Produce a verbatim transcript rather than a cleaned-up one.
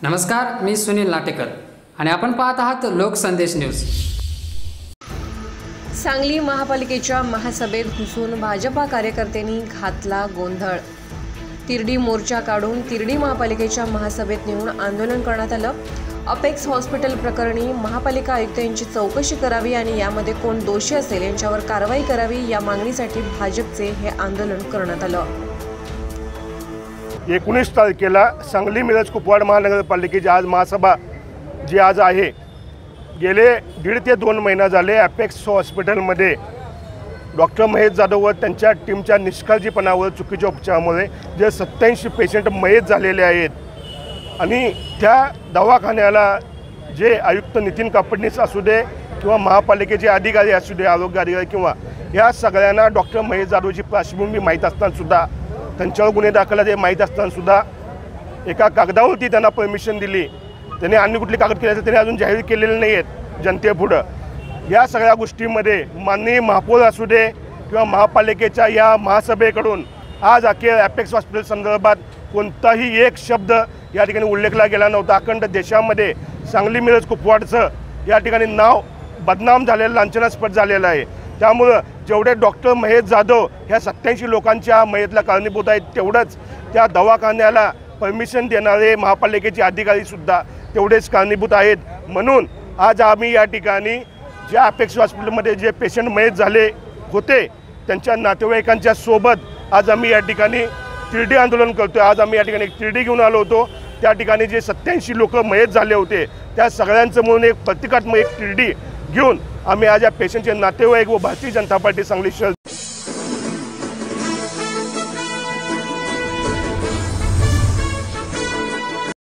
नमस्कार, मी सुनील लाटेकर आणि आपण पाहत आहात लोकसंदेश न्यूज। सांगली महापालिकेच्या महासभेत घुसून भाजपा कार्यकर्त्यांनी घातला गोंधळ। तिरडी मोर्चा काढून तिरडी महापालिकेच्या महासभेत नेऊन आंदोलन करण्यात आलं। अपेक्स हॉस्पिटल प्रकरणी महापालिका आयुक्त यांची चौकशी करावी आणि यामध्ये कोण दोषी असेल यांच्यावर कारवाई करावी या मागणीसाठी भाजपचे हे आंदोलन करण्यात आलं। एकोणीस तारखेला सांगली मिरज कुपवाड महानगरपालिकेची आज महासभा जी आज आहे, गेले दीड ते दोन महिना झाले अपेक्स हॉस्पिटलमध्ये डॉक्टर महेश जाधव व त्यांच्या टीमच्या निष्काळजीपणावर चुकीच्या उपचारामुळे जे सत्त्याऐंशी पेशंट मयत झालेले आहेत आणि त्या दवाखान्याला जे आयुक्त नितीन कापडणीस असू दे किंवा महापालिकेचे अधिकारी असू दे, आरोग्य अधिकारी किंवा या सगळ्यांना डॉक्टर महेश जाधवची पार्श्वभूमी माहीत असतानासुद्धा, त्यांच्यावर गुन्हे दाखल ते माहीत असतानासुद्धा एका कागदावरती त्यांना परमिशन दिली। त्यांनी अन्य कुठली कागद केल्याचं त्यांनी अजून जाहीर केलेले नाही आहेत जनतेपुढं। या सगळ्या गोष्टींमध्ये माननीय महापौर असू दे किंवा महापालिकेच्या या महासभेकडून आज अखेर अपेक्स हॉस्पिटल संदर्भात कोणताही एक शब्द या ठिकाणी उल्लेखला गेला नव्हता। अखंड देशामध्ये सांगली मिरज कुपवाडचं या ठिकाणी नाव बदनाम झालेलं, लांछनास्पद झालेलं आहे। त्यामुळं जेवढे डॉक्टर महेश जाधव ह्या सत्त्याऐंशी लोकांच्या मयतला कारणीभूत आहेत, तेवढंच त्या दवाखान्याला परमिशन देणारे महापालिकेचे अधिकारीसुद्धा तेवढेच कारणीभूत आहेत। म्हणून आज आम्ही या ठिकाणी ज्या अपेक्स हॉस्पिटलमध्ये जे पेशंट मयत झाले होते त्यांच्या नातेवाईकांच्या सोबत आज आम्ही या ठिकाणी तिरडी आंदोलन करतो आहे। आज आम्ही या ठिकाणी एक तिरडी घेऊन आलो होतो। त्या ठिकाणी जे सत्त्याऐंशी लोक मयत झाले होते त्या सगळ्यांचं म्हणून एक प्रतिकात्मक एक तिरडी घेऊन आम्ही आज या पेशंटचे नातेवाईक व भारतीय जनता पार्टी सांगली शहर